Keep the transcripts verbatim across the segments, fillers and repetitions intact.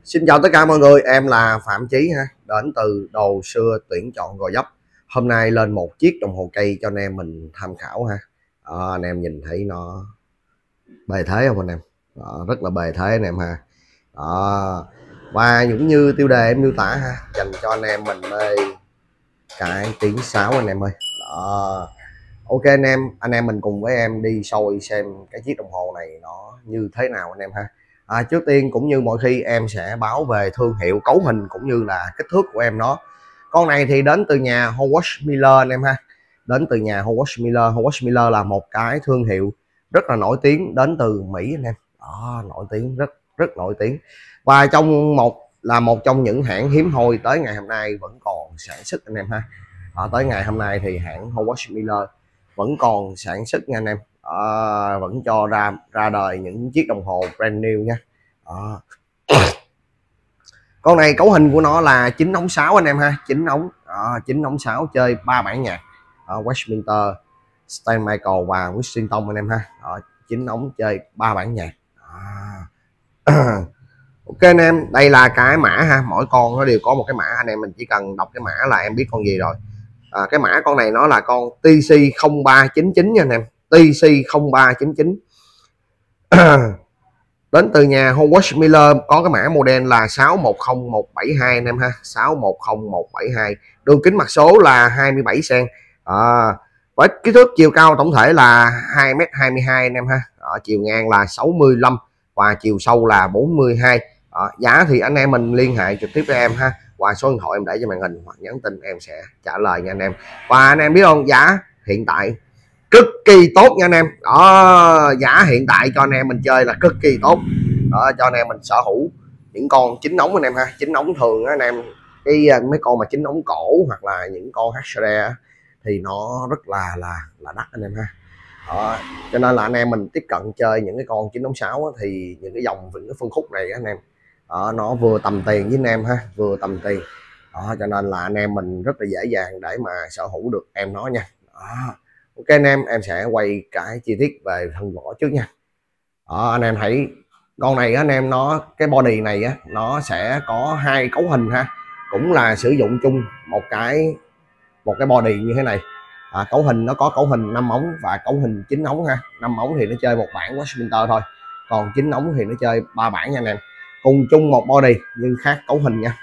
Xin chào tất cả mọi người, em là Phạm Chí ha, đến từ Đồ Xưa Tuyển Chọn Gò Vấp. Hôm nay lên một chiếc đồng hồ cây cho anh em mình tham khảo ha. À, anh em nhìn thấy nó bề thế không anh em? À, rất là bề thế anh em ha. À, và cũng như tiêu đề em miêu tả ha, dành cho anh em mình mê cái tiếng sáo anh em ơi. Đó. Ok anh em, anh em mình cùng với em đi soi xem cái chiếc đồng hồ này nó như thế nào anh em ha. À, trước tiên cũng như mọi khi em sẽ báo về thương hiệu, cấu hình cũng như là kích thước của em nó. Con này thì đến từ nhà Howard Miller anh em ha. Đến từ nhà Howard Miller. Howard Miller là một cái thương hiệu rất là nổi tiếng đến từ Mỹ anh em. Đó, nổi tiếng, rất rất nổi tiếng. Và trong một là một trong những hãng hiếm hoi tới ngày hôm nay vẫn còn sản xuất anh em ha. À, tới ngày hôm nay thì hãng Howard Miller vẫn còn sản xuất nha anh em. À, vẫn cho ra ra đời những chiếc đồng hồ brand new nha. À. Con này cấu hình của nó là chín ống sáu anh em ha, chín ống à, chín ống sáu chơi ba bản nhạc, à, Westminster, Stan Michael và Washington anh em ha. À, chín ống chơi ba bản nhạc. À. Ok anh em, đây là cái mã ha, mỗi con nó đều có một cái mã, anh em mình chỉ cần đọc cái mã là em biết con gì rồi. À, cái mã con này nó là con T C không ba chín chín nha anh em, T C không ba chín chín. Đến từ nhà Howard Miller, có cái mã model là sáu một không một bảy hai anh em ha, sáu một không một bảy hai. Đường kính mặt số là hai mươi bảy xăng-ti-mét. À, với kích thước chiều cao tổng thể là hai mét hai mươi hai anh em ha. À, chiều ngang là sáu mươi lăm và chiều sâu là bốn mươi hai. À, giá thì anh em mình liên hệ trực tiếp với em ha, qua số điện thoại em để cho màn hình hoặc nhắn tin em sẽ trả lời nha anh em. Và anh em biết không, giá hiện tại cực kỳ tốt nha anh em. Đó, giá hiện tại cho anh em mình chơi là cực kỳ tốt. Đó, cho anh em mình sở hữu những con chín ống anh em ha. Chín ống thường anh em, cái mấy con mà chín ống cổ hoặc là những con hát xê thì nó rất là là là đắt anh em ha. Đó, cho nên là anh em mình tiếp cận chơi những cái con chín ống sáu thì những cái dòng những cái phân khúc này anh em, đó, nó vừa tầm tiền với anh em ha, vừa tầm tiền. Đó, cho nên là anh em mình rất là dễ dàng để mà sở hữu được em nó nha. Đó. Ok anh em, em sẽ quay cái chi tiết về thân vỏ trước nha. Đó, anh em thấy con này anh em, nó cái body này á, nó sẽ có hai cấu hình ha, cũng là sử dụng chung một cái một cái body như thế này. À, cấu hình nó có cấu hình năm ống và cấu hình chín ống ha. Năm ống thì nó chơi một bản Westminster thôi, còn chín ống thì nó chơi ba bản nha anh em, cùng chung một body nhưng khác cấu hình nha.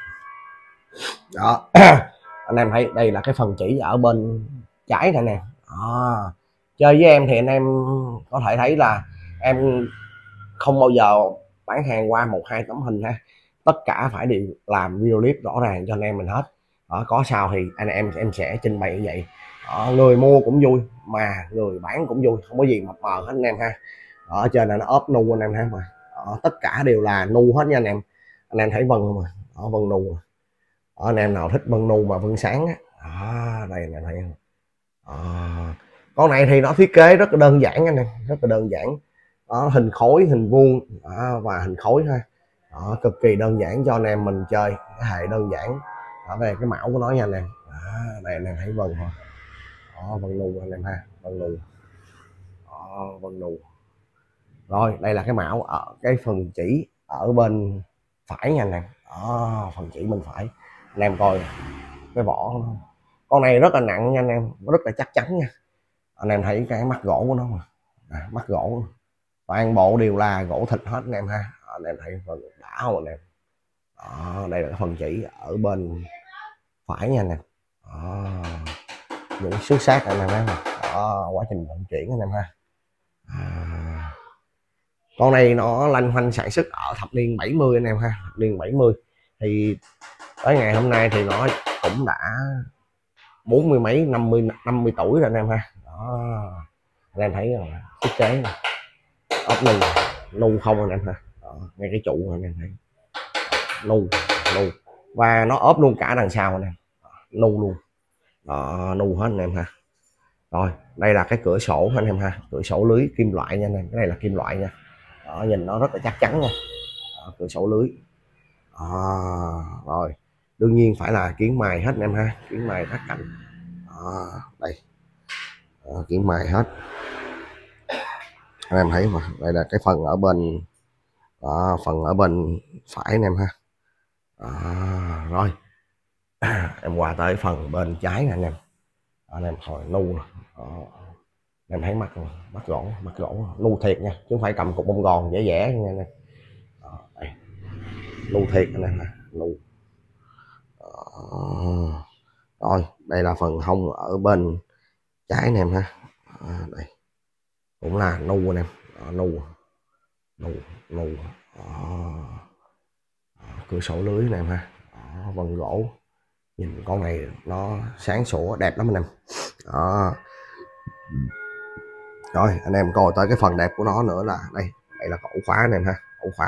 Đó. Anh em thấy đây là cái phần chỉ ở bên trái này nè. À, chơi với em thì anh em có thể thấy là em không bao giờ bán hàng qua một hai tấm hình ha, tất cả phải đều làm video clip rõ ràng cho anh em mình hết. Đó, có sao thì anh em em sẽ trình bày như vậy. Đó, người mua cũng vui mà người bán cũng vui, không có gì mập mờ hết anh em ha. Ở trên là nó ốp nu anh em thấy mà. Đó, tất cả đều là nu hết nha anh em. Anh em thấy vân không mà, ở vân nu. Đó, anh em nào thích vân nu mà vân sáng á, à, đây anh thấy không? À, con này thì nó thiết kế rất là đơn giản anh em, rất là đơn giản. Đó, hình khối, hình vuông, đó, và hình khối ha. Đó, cực kỳ đơn giản cho anh em mình chơi, cái hệ đơn giản. Đó, về cái mão của nó nha anh em. Đó, đây anh em thấy vân thôi. Đó, vân nu anh em ha, vân nu. Đó, vân nu. Rồi đây là cái mão ở cái phần chỉ ở bên phải nha anh em. Đó, phần chỉ bên phải anh em coi cái vỏ. Con này rất là nặng nha anh em, rất là chắc chắn nha. Anh em thấy cái mắt gỗ của nó mà, à, mắt gỗ toàn bộ đều là gỗ thịt hết anh em ha. Anh em thấy phần đã không anh em. Đó, đây là cái phần chỉ ở bên phải nha anh em. Đó, những xước sát anh em thấy mà. Đó, quá trình vận chuyển anh em ha. À, con này nó lanh hoanh sản xuất ở thập niên bảy mươi anh em ha, thập niên bảy mươi thì tới ngày hôm nay thì nó cũng đã bốn mươi mấy, năm mươi năm mươi tuổi rồi anh em ha. Đó, anh em thấy rồi, thiết kế này, ốp nu nu không anh em ha. Đó, ngay cái trụ anh em thấy nu nu và nó ốp luôn cả đằng sau anh em, nu luôn. Đó, nu hết anh em ha. Rồi đây là cái cửa sổ anh em ha, cửa sổ lưới kim loại nha anh em, cái này là kim loại nha. Đó, nhìn nó rất là chắc chắn nha. Đó, cửa sổ lưới. À, rồi đương nhiên phải là kiếng mài hết anh em ha, kiếng mài thắt cạnh. À, đây. À, kiếng mài hết anh em thấy mà. Đây là cái phần ở bên, à, phần ở bên phải anh em ha. À, rồi em qua tới phần bên trái nè anh em. Anh em hồi nu nè. Em thấy mắt mắt gỗ, mắt gỗ nu thiệt nha, chứ không phải cầm cục bông gòn dễ dễ nha anh em. Đây, nu thiệt anh em nè, nu. Rồi đây là phần hông ở bên trái anh em ha. À, đây cũng là nu anh em. À, nu nu nu à, cửa sổ lưới này em ha. À, vân gỗ, nhìn con này nó sáng sủa đẹp lắm anh em. Đó. Rồi anh em coi tới cái phần đẹp của nó nữa là đây, đây là ổ khóa anh em ha, ổ khóa.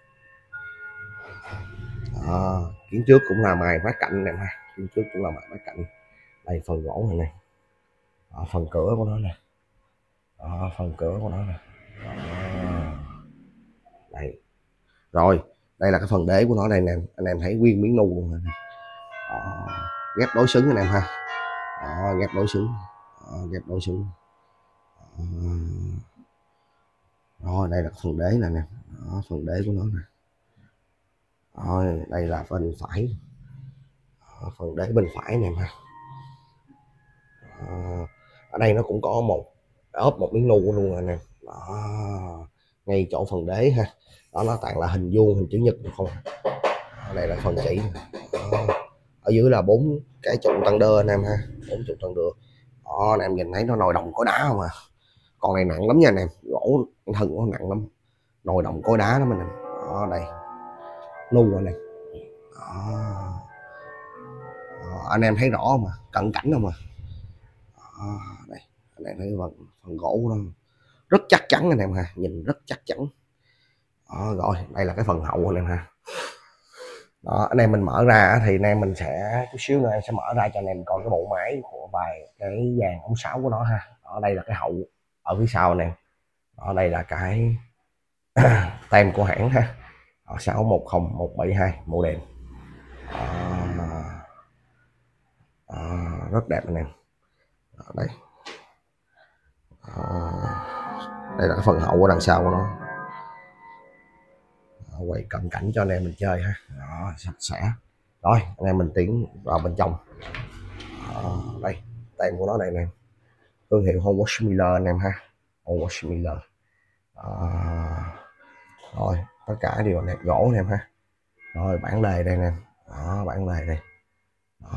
Đó. Kiến trước cũng là mài vát cạnh anh em ha, kiến trước cũng là mài vát cạnh. Đây phần gỗ này này. Đó, phần cửa của nó nè. Đó, phần cửa của nó nè. Đây. Rồi đây là cái phần đế của nó đây nè, anh em thấy nguyên miếng nu luôn rồi. Đó. Ghép đối xứng anh em ha. Đó, ghép đối xứng. Đó, ghép đối xứng. Đó. Rồi đây là phần đế nè nè. Đó, phần đế của nó nè. Rồi đây là bên phải. Đó, phần đế bên phải nè ha. Đó. Ở đây nó cũng có một ốp một miếng nu luôn rồi nè. Đó. Ngay chỗ phần đế ha. Đó, nó toàn là hình vuông, hình chữ nhật không. Ở đây là phần chỉ. Đó. Ở dưới là bốn cái trụ tăng đơ anh em ha, bốn trụ tăng đơ. Đó, anh em nhìn thấy nó nồi đồng cối đá không à. Con này nặng lắm nha anh em, gỗ thân nó nặng lắm, nồi đồng cối đá đó mình. Đó đây nu rồi này. Đó. Đó, anh em thấy rõ mà, cận cảnh không à. Đó, đây anh em thấy phần, phần gỗ của nó rất chắc chắn anh em ha, nhìn rất chắc chắn. Đó, rồi đây là cái phần hậu anh em ha. Đó, anh em mình mở ra thì anh em mình sẽ chút xíu nữa em sẽ mở ra cho anh em coi cái bộ máy của vài cái dàn ống sáo của nó ha. Ở đây là cái hậu ở phía sau này. Ở đây là cái tem của hãng ha. sáu một không một bảy hai model. À, à, rất đẹp anh em. Ở đây. À, đây là cái phần hậu ở đằng sau của nó. Quay cận cảnh cho anh em mình chơi ha. Đó, sạch sẽ. Rồi anh em mình tiến vào bên trong. Đó, đây tem của nó đây nè, thương hiệu Howard Miller anh em ha, Howard Miller. Đó. Rồi tất cả đều nẹp gỗ anh em ha. Rồi bản lề đây nè. Đó, bản lề đây. Đó.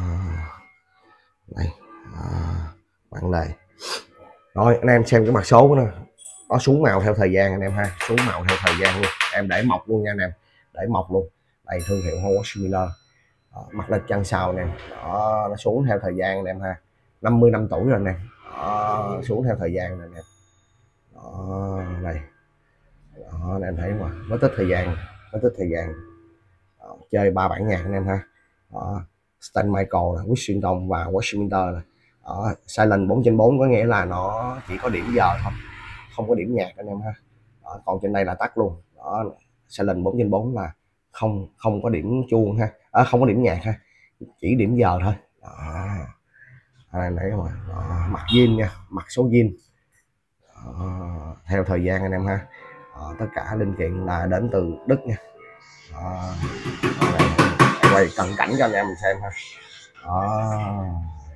Đây. Đó. Bản lề. Rồi anh em xem cái mặt số của nó, nó xuống màu theo thời gian anh em ha, xuống màu theo thời gian luôn. Em để mọc luôn nha anh em, để mọc luôn. Đây thương hiệu Howard Miller. Đó, mặt lên chân sau nè. Đó, nó xuống theo thời gian anh em ha, năm mươi năm tuổi rồi nè. Đó, xuống theo thời gian này nè. Đó, đây. Đó, anh em thấy mà nó tích thời gian, nó tích thời gian. Đó, chơi ba bản nhạc anh em ha. Đó, Stan Michael là Washington và Washington. Đó, silent bốn trên bốn có nghĩa là nó chỉ có điểm giờ thôi, không có điểm nhạc anh em ha. Đó, còn trên đây là tắt luôn. Đó, silent bốn trên bốn là không không có điểm chuông ha, à, không có điểm nhạc ha, chỉ điểm giờ thôi. Đó, anh thấy không ạ? Mặt zin nha, mặt số zin. Đó, theo thời gian anh em ha. Đó, tất cả linh kiện là đến từ Đức nha. Đó, quay cận cảnh cho anh em mình xem ha. Đó,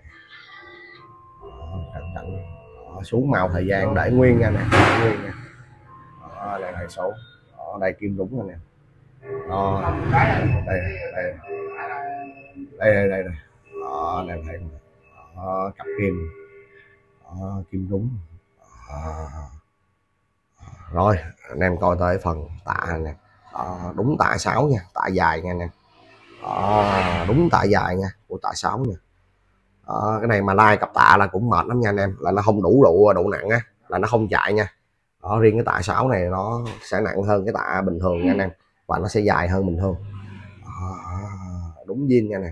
cận cảnh. Đó, xuống màu thời gian để nguyên nha nè, nguyên nha. Đó, đây là số. Đó, đây kim đúng rồi nè. Đó, đây đây đây đây đây, đây. Đó, anh em thấy đó, cặp kim. Đó, kim đúng. Đó. Rồi anh em coi tới phần tạ nè. Đó, đúng tạ sáu nha, tạ dài nha nè. Đúng tạ dài nha, của tạ sáu nha. Đó, cái này mà lai cặp tạ là cũng mệt lắm nha anh em, là nó không đủ độ độ nặng á, là nó không chạy nha. Đó, riêng cái tạ sáu này nó sẽ nặng hơn cái tạ bình thường nha anh em, và nó sẽ dài hơn bình thường. Đó, đúng zin nha nè.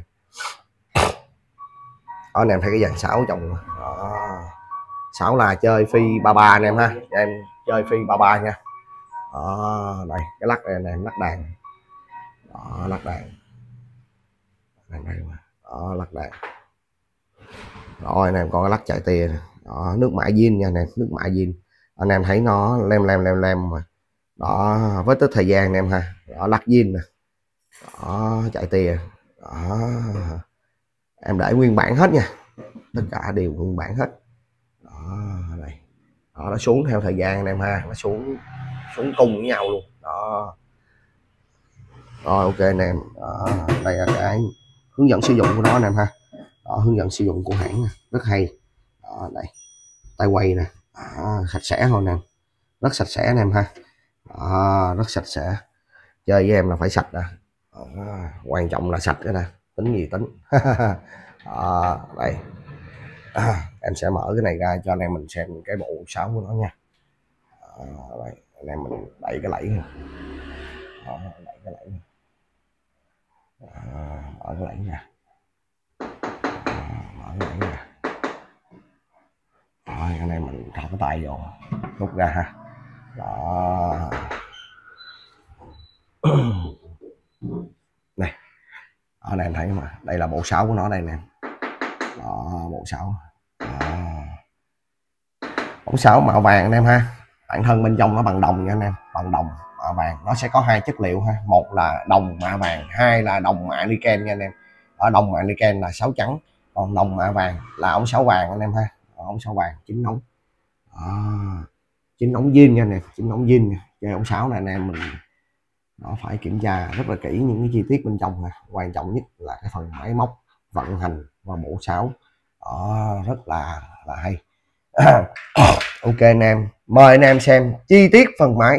Đó, anh em thấy cái dàn sáu chồng. Sáu là chơi phi ba ba anh em ha, em chơi phi ba ba nha. Đó, đây cái lắc này nè, lắc đàn. Đó, lắc đàn. Đó, lắc đàn. Rồi anh em có cái lắc chạy tia. Đó, nước mạ zin nha anh em, nước mạ zin. Anh em thấy nó lem lem lem lem mà. Đó, với tới thời gian anh em ha. Đó, lắc zin nè. Đó, chạy tia. Đó. Em để nguyên bản hết nha, tất cả đều nguyên bản hết. Đó, này. Đó, nó xuống theo thời gian anh em ha, nó xuống xuống cùng với nhau luôn. Đó. Rồi ok anh em. Đó, đây là cái hướng dẫn sử dụng của nó anh em ha. Đó, hướng dẫn sử dụng của hãng rất hay. Đó, đây tay quay nè. Đó, sạch sẽ thôi nè, rất sạch sẽ anh em ha. Đó, rất sạch sẽ, chơi với em là phải sạch nè. Quan trọng là sạch cái nè, tính gì tính. Đó, đây à, em sẽ mở cái này ra cho anh em mình xem cái bộ sáo của nó nha. À, đây, anh em mình đẩy cái lẫy nha. Đó, đẩy cái lẫy nha. À, mở cái lẫy nha. À, mở cái lẫy nha. Rồi anh em mình thả cái tay vô, rút ra ha. Đó. Này, ở đây em thấy mà, đây là bộ sáo của nó đây nè. Đó, bộ sáo. Bộ sáo màu vàng anh em ha. Bản thân bên trong nó bằng đồng nha anh em, bằng đồng mạ vàng. Nó sẽ có hai chất liệu ha, một là đồng mạ vàng, hai là đồng mạ niken nha anh em. Ở đồng mạ niken là sáo trắng, còn đồng mạ vàng là ống sáo vàng anh em ha. Ống sáo vàng chính ống. À, chính ống zin nha anh em, chính ống zin nha. Chơi ống sáo này anh em mình nó phải kiểm tra rất là kỹ những cái chi tiết bên trong ha. Quan trọng nhất là cái phần máy móc vận hành và bộ sáo. Đó, rất là là hay. Ok anh em, mời anh em xem chi tiết phần máy.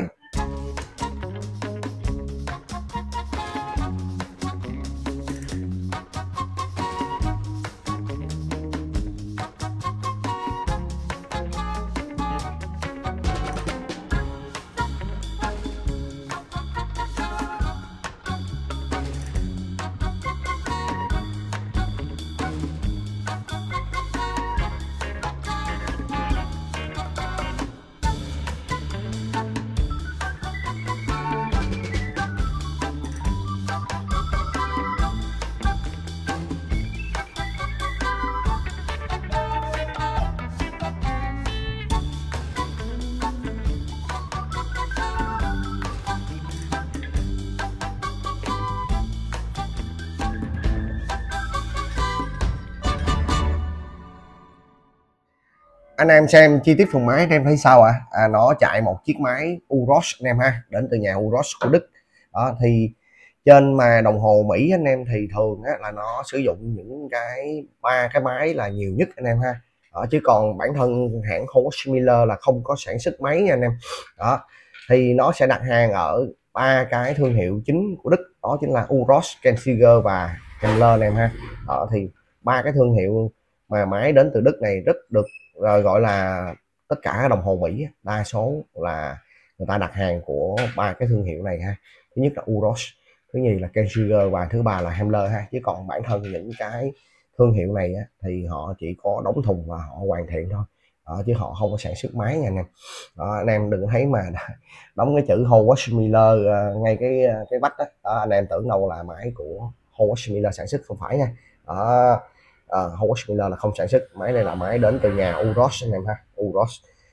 Anh em xem chi tiết phần máy anh em thấy sao ạ? À? À, nó chạy một chiếc máy Uros anh em ha, đến từ nhà Uros của Đức. Đó thì trên mà đồng hồ Mỹ anh em thì thường á, là nó sử dụng những cái ba cái máy là nhiều nhất anh em ha. Đó, chứ còn bản thân hãng Howard Miller là không có sản xuất máy nha anh em. Đó thì nó sẽ đặt hàng ở ba cái thương hiệu chính của Đức, đó chính là Uros, Kensinger và Hemmler anh em ha. Đó thì ba cái thương hiệu mà máy đến từ Đức này rất được rồi gọi là tất cả các đồng hồ Mỹ đa số là người ta đặt hàng của ba cái thương hiệu này ha. Thứ nhất là Uros, thứ nhì là Kensinger và thứ ba là Hemmler ha. Chứ còn bản thân những cái thương hiệu này á, thì họ chỉ có đóng thùng và họ hoàn thiện thôi. Đó, chứ họ không có sản xuất máy nha anh em. Đó, anh em đừng thấy mà đóng cái chữ Howard Miller uh, ngay cái cái vách đó. Đó, anh em tưởng đâu là máy của Howard Miller sản xuất, không phải nha. Đó, uh, Howard Miller là không sản xuất máy này, là máy đến từ nhà Uros anh em ha, Uros.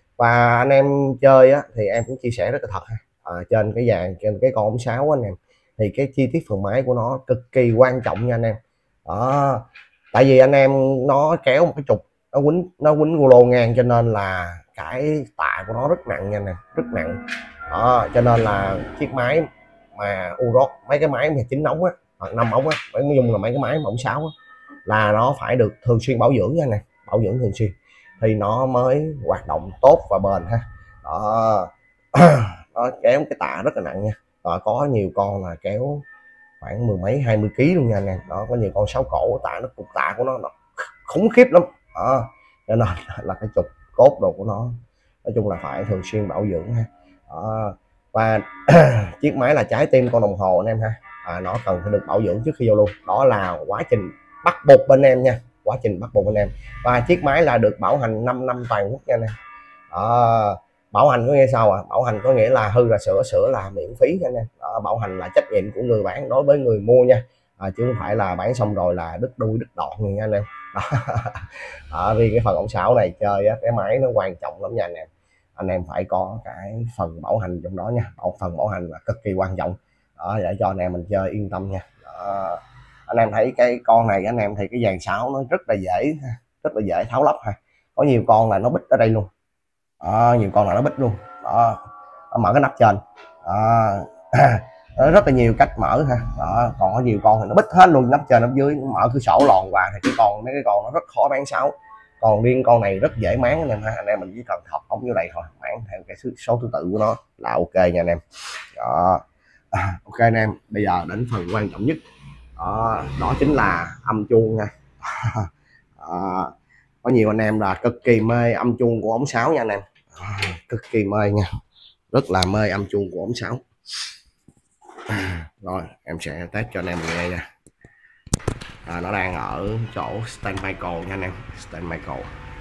Và anh em chơi á, thì em cũng chia sẻ rất là thật ha. À, trên cái dàn trên cái con ống sáo anh em thì cái chi tiết phần máy của nó cực kỳ quan trọng nha anh em. Đó, tại vì anh em nó kéo một cái trục, nó quýnh nó quýnh gô lô ngang, cho nên là cái tạ của nó rất nặng nha nè, rất nặng. Đó, cho nên là chiếc máy mà Uros, mấy cái máy mà chín ống á hoặc năm ống á, nói chung là mấy cái máy mỏng sáo á, là nó phải được thường xuyên bảo dưỡng nha nè, bảo dưỡng thường xuyên thì nó mới hoạt động tốt và bền ha. Đó, nó kéo cái tạ rất là nặng nha. Và có nhiều con là kéo khoảng mười mấy hai mươi ký luôn nha nè. Đó, có nhiều con sáu cổ tạ nó cục tạ của nó, nó khủng khiếp lắm. Đó, cho nên là cái trục cốt đồ của nó nói chung là phải thường xuyên bảo dưỡng ha. Đó, và chiếc máy là trái tim con đồng hồ anh em ha. À, nó cần phải được bảo dưỡng trước khi vô luôn. Đó là quá trình bắt buộc bên em nha, quá trình bắt buộc bên em. Và chiếc máy là được bảo hành năm năm toàn quốc nha nè. Đó, bảo hành có nghĩa sao à? Bảo hành có nghĩa là hư là sửa, sửa là miễn phí nha anh em. Đó, bảo hành là trách nhiệm của người bán đối với người mua nha. À, chứ không phải là bán xong rồi là đứt đuôi đứt đoạn nha anh em. Đó. Đó, vì cái phần ống sáo này chơi á, cái máy nó quan trọng lắm nha anh em. Anh em phải có cái phần bảo hành trong đó nha. Phần bảo hành là cực kỳ quan trọng. đó, để cho anh em mình chơi yên tâm nha. Đó. Anh em thấy cái con này anh em thì cái dàn sáo nó rất là dễ, rất là dễ tháo lắp ha. Có nhiều con là nó bít ở đây luôn. Đó, nhiều con là nó bít luôn. Đó, mở cái nắp trên. Đó. Đó, rất là nhiều cách mở ha. Đó, còn có nhiều con thì nó bít hết luôn, nắp trên nắp dưới, mở cửa sổ lòn qua thì cái con mấy cái con nó rất khó bán sáo. Còn riêng con này rất dễ máng anh em ha. Anh em mình chỉ cần thọc ống vô đây thôi, máng theo cái số thứ tự của nó là ok nha anh em. Đó. À, ok anh em, bây giờ đến phần quan trọng nhất. Đó, đó chính là âm chuông nha. À, có nhiều anh em là cực kỳ mê âm chuông của ống sáo nha anh em. À, cực kỳ mê nha, rất là mê âm chuông của ống sáo. À, rồi em sẽ test cho anh em nghe nha. À, nó đang ở chỗ stand Michael nha anh em, stand Michael.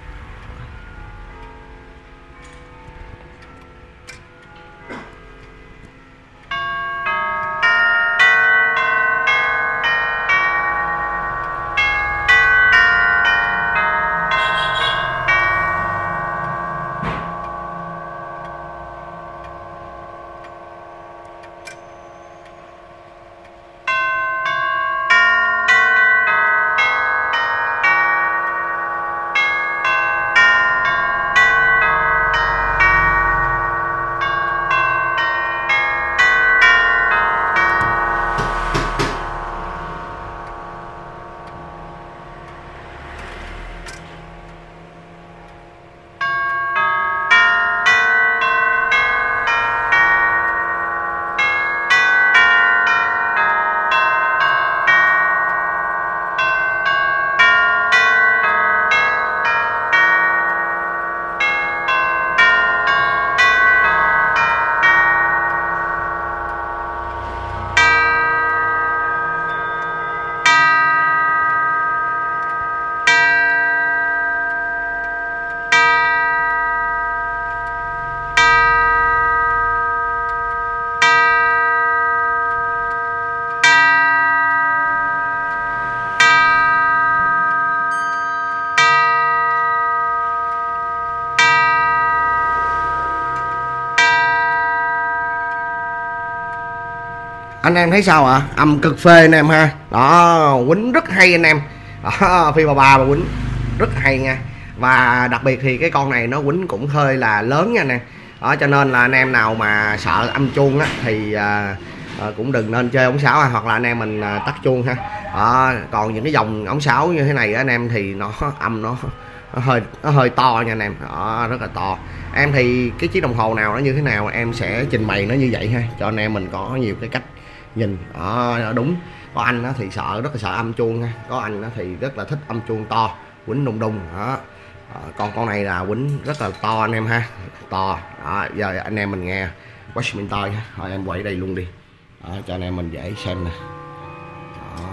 Anh em thấy sao ạ? À? Âm cực phê anh em ha. Đó, quýnh rất hay anh em. Đó, phi bà bà mà quýnh rất hay nha. Và đặc biệt thì cái con này nó quýnh cũng hơi là lớn nha anh em. Đó, cho nên là anh em nào mà sợ âm chuông á thì à, à, cũng đừng nên chơi ống sáo, hoặc là anh em mình à, tắt chuông ha. Đó, còn những cái dòng ống sáo như thế này á, anh em thì nó âm nó nó hơi nó hơi to nha anh em. Đó, rất là to. Em thì cái chiếc đồng hồ nào nó như thế nào em sẽ trình bày nó như vậy ha, cho anh em mình có nhiều cái cách nhìn. Đó, đúng. Có anh thì sợ, rất là sợ âm chuông nha. Có anh thì rất là thích âm chuông to, quýnh đùng đùng. Đó. Đó, còn con này là quýnh rất là to anh em ha, to. Đó, giờ anh em mình nghe Watchman Toy ha. Thôi em quay đây luôn đi. Đó, cho anh em mình dễ xem nè. Đó.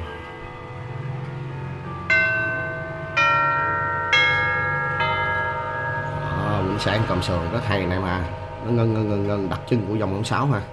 Đó, quýnh sáng cầm sườn rất hay anh em ha. Nó ngân ngân ngân ngân đặc trưng của dòng ống sáo ha.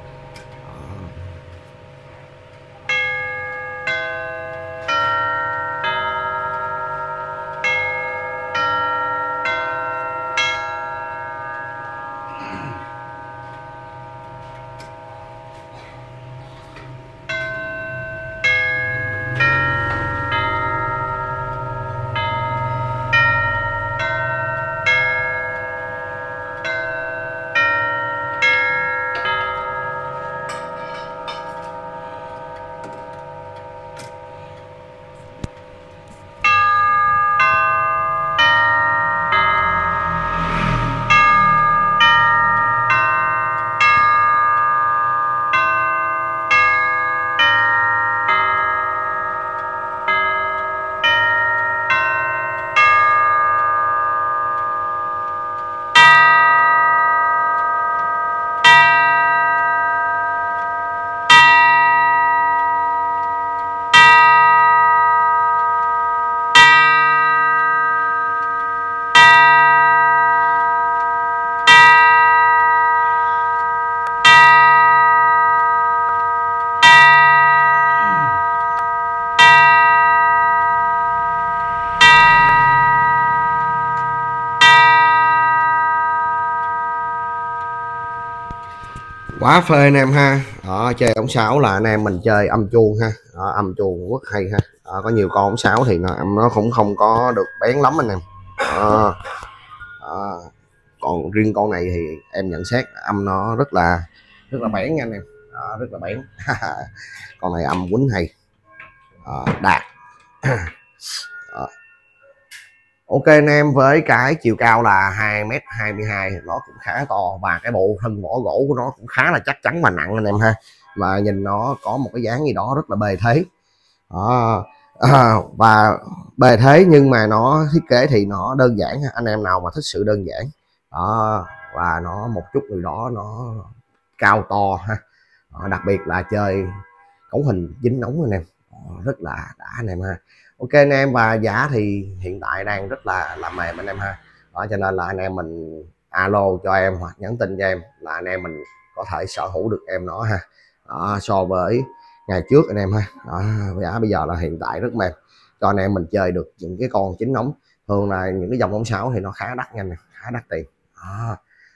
Quá phê anh em ha. Đó, chơi ống sáo là anh em mình chơi âm chuông ha. Đó, âm chuông rất hay ha. Đó, có nhiều con ống sáo thì nó nó cũng không có được bén lắm anh em. Đó. Đó. Còn riêng con này thì em nhận xét âm nó rất là rất là bén nha anh em. Đó, rất là bén. Con này âm quýnh hay. Đó, đạt. Đó. Ok anh em, với cái chiều cao là hai mét hai mươi hai nó cũng khá to, và cái bộ thân vỏ gỗ của nó cũng khá là chắc chắn và nặng anh em ha, và nhìn nó có một cái dáng gì đó rất là bề thế. Đó. À, và bề thế nhưng mà nó thiết kế thì nó đơn giản, anh em nào mà thích sự đơn giản đó, và nó một chút gì đó nó cao to ha. Đó, đặc biệt là chơi cấu hình dính nóng anh em. Đó, rất là đã anh em ha. Ok anh em, và giá thì hiện tại đang rất là là mềm anh em ha. Đó, cho nên là anh em mình alo cho em hoặc nhắn tin cho em là anh em mình có thể sở hữu được em nó ha. Đó, so với ngày trước anh em ha. Đó, giá bây giờ là hiện tại rất mềm cho anh em mình chơi được những cái con chính nóng. Thường là những cái dòng ống sáo thì nó khá đắt nha, khá đắt tiền. Đó.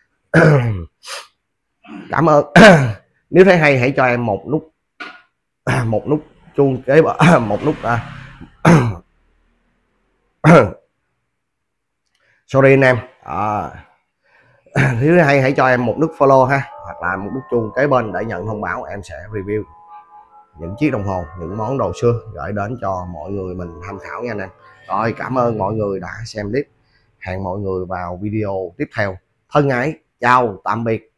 Cảm ơn. Nếu thấy hay hãy cho em một nút một nút chuông kế một nút à. Sorry anh em. À, nếu hay hãy cho em một nút follow ha, hoặc là một nút chuông kế bên để nhận thông báo em sẽ review những chiếc đồng hồ, những món đồ xưa gửi đến cho mọi người mình tham khảo nha anh em. Rồi, cảm ơn mọi người đã xem clip. Hẹn mọi người vào video tiếp theo. Thân ái, chào tạm biệt.